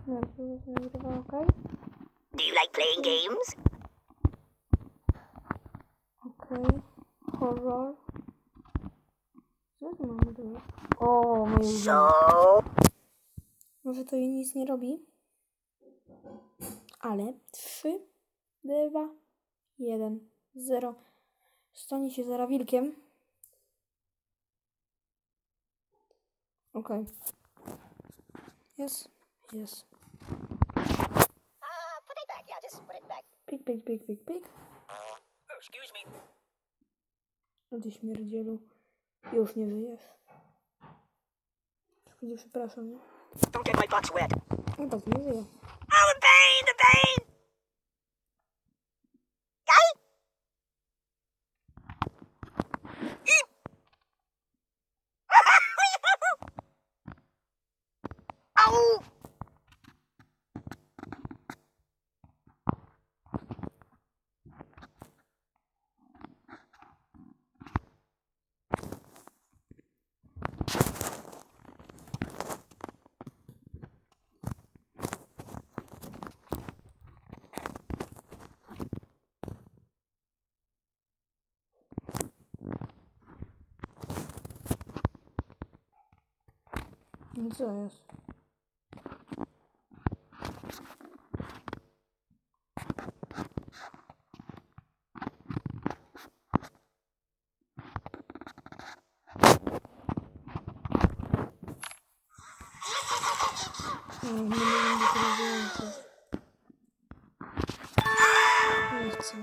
Okej. Do you like playing games? Okej. Horror. Co tu mamy tu? O, moje ulubione. So, Może to jej nic nie robi? Ale 3, 2, 1, 0. Stanie się zaraz wilkiem. Okej. Jest. Jest. put it back. Yeah, just put it back. Pik, pik, pik, pik, pik. Oh, excuse me. O ty śmierdzielu. Już nie żyjesz. Nie, przepraszam. Nie? Don't get my box wet. No tak, nie żyję. Oh, the pain, the pain. Guy? Oh! No co jest? Nie będę tego więcej. Nie chcę.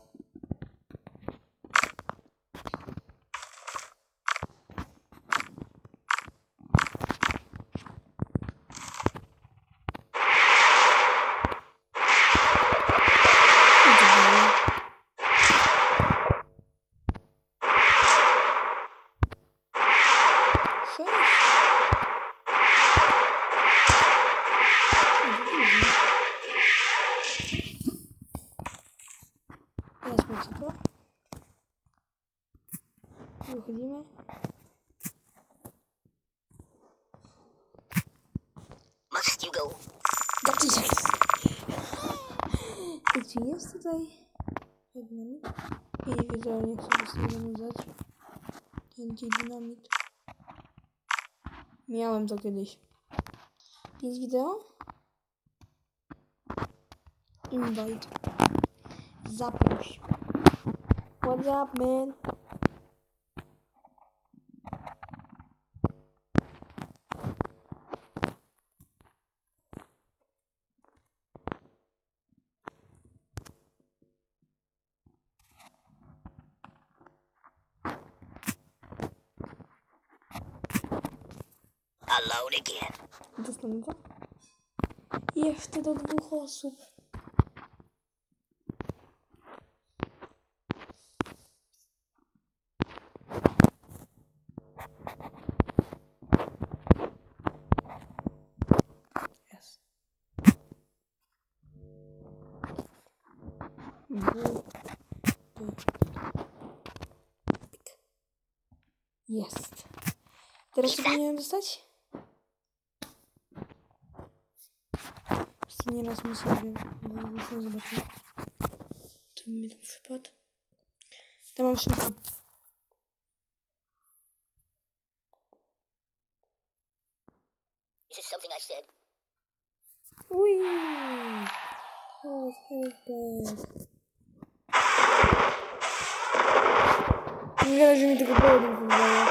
Teraz macie to. Wychodzimy. Must you go? Gdzie jest tutaj? Dynamit. I widzę, nie chcę sobie zawiązać. TNT dynamit. Miałem to kiedyś. Jest wideo? Invite. Zaproś. What's up, man? Alone again. Dostanę to? Jeszcze do 2 osób. Jest. Jest. Teraz co powinienem dostać? Nie raz mi sobie, bo muszę zobaczyć. To mi tam przypadł. Tam mam szybko. Is this something I said? Ui! O, super. Nie wiem, że mi tego powodu wydaje.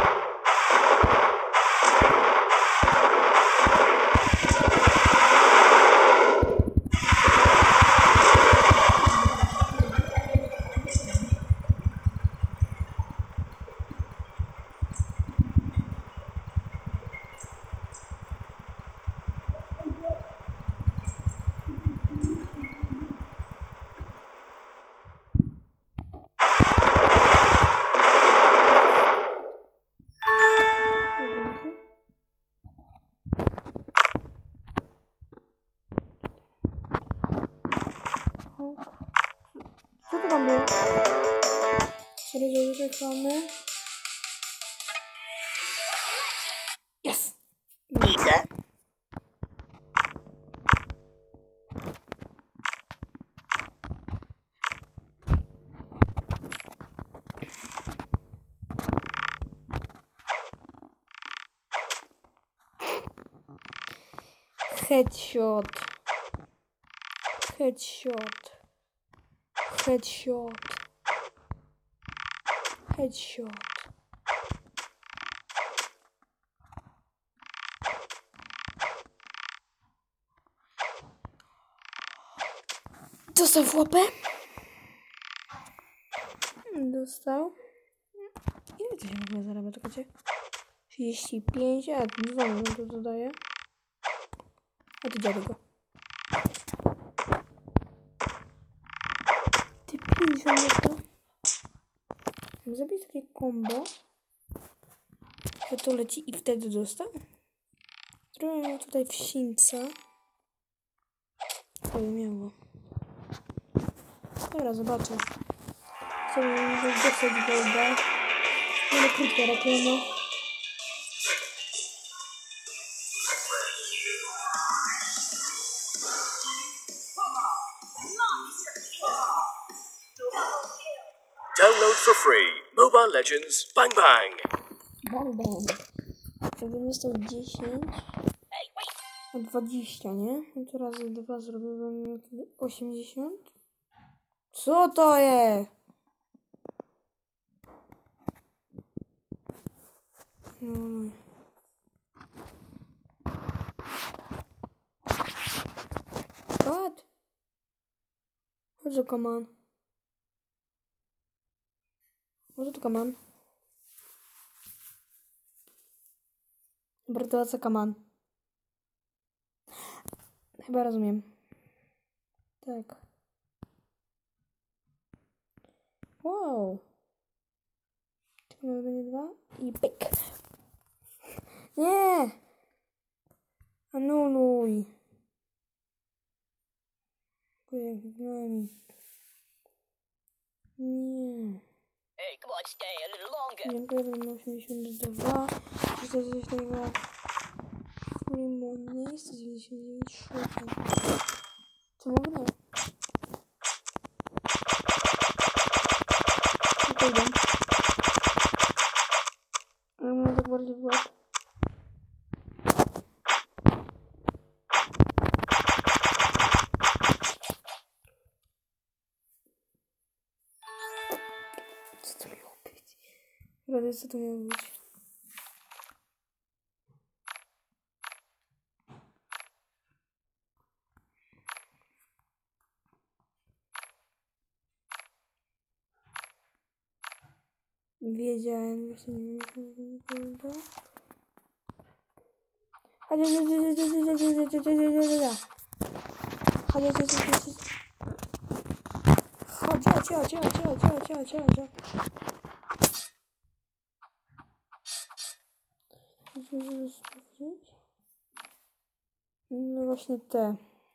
Co to tam było? Sorry, że reklamy. Yes! Pizza? Headshot. Headshot. Headshot. Headshot. Dostał w łapę. Dostał. Ile to się w ogóle zarabia? Czekajcie. 35, a 2 minuty dodaję. A ty dziady go. Ty 50 dostał. Zabić takie combo. Że to leci i wtedy dostał. Trochę tutaj w sińca. To by miało. Dobra, zobaczę. Co mi dostać golda. Ale krótka reklama. Download for free. Mobile Legends Bang Bang. Bang bang. Jakbym dostał 10. A 20, nie? No to razy 2 zrobiłbym 80. Co to jest? What? What's the command? What's the command? Dobra, to co command? Chyba rozumiem. Tak. Wow. Tylko mamy będzie 2 i pyk. Nie! Anuluj. Nie. Hey, come on, stay a little longer. Dziękuję, będę 82. 44. Limony, 199. Szukam. Co mogę dać? Co idę? Ale mam tak bardziej w łeb. Co to miało być? Rady, co to miało być? Wiedziałem, że nie wiem. No właśnie te.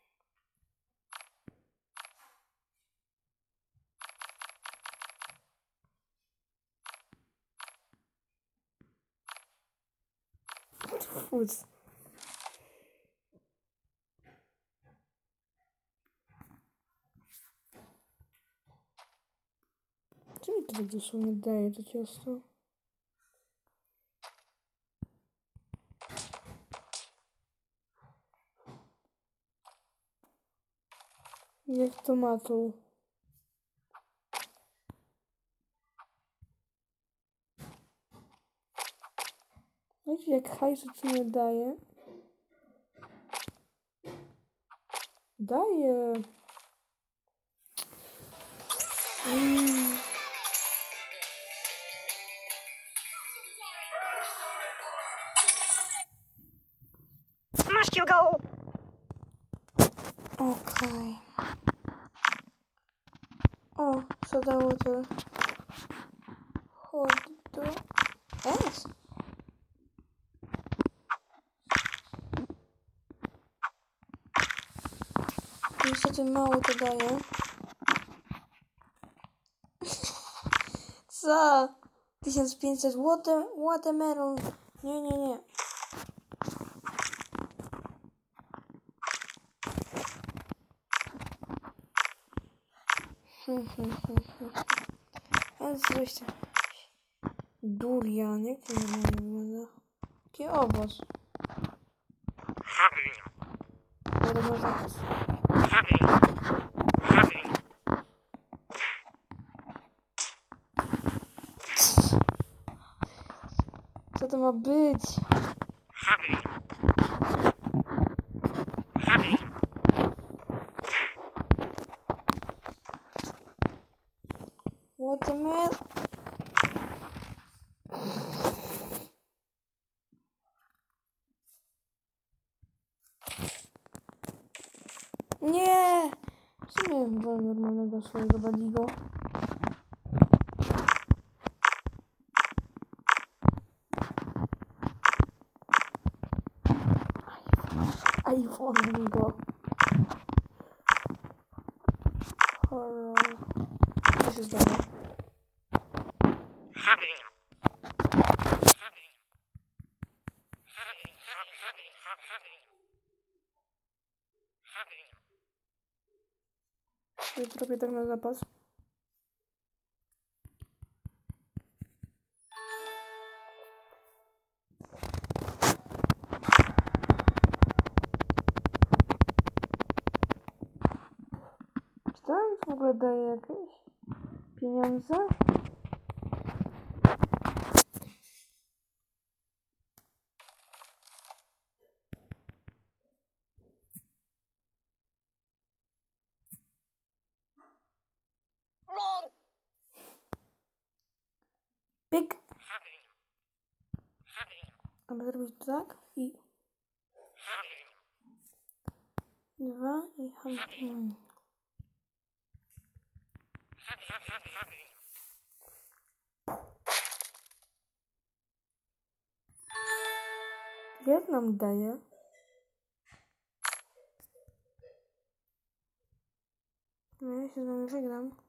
Fuz. Co mi to tak dosłownie daje to ciasto? Jak tomatą. Wiecie, jak hajsu ci nie daje? Daje. Must you go? Okej. O, co dało to? Hot do... S? Niestety mało to daje. Co? 1500 watermelon. Nie. Ale coś tam. Durian, jak to normalnie wygląda? Jaki owoc? na zapas. Co to ma być? What the man? Nie! W sumie chyba normalnego swojego badigo. iPhone go. Horror. Co się zdarza? Zrobię tak na zapas. Czy to w ogóle daje jakieś pieniądze? Wrong. Pyk! Aby zrobić tak i... 2 i hamstring. Jak nam daje? No ja się z wami żegnam.